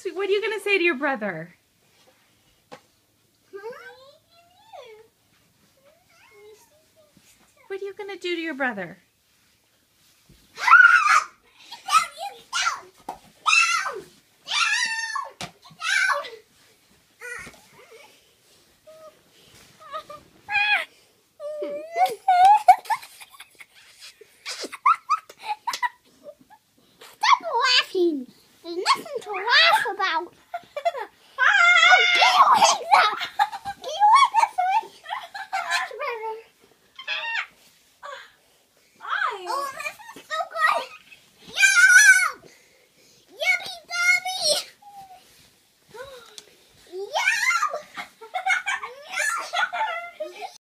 sweet. What are you going to say to your brother? What are you going to do to your brother? Stop laughing. There's nothing to laugh about.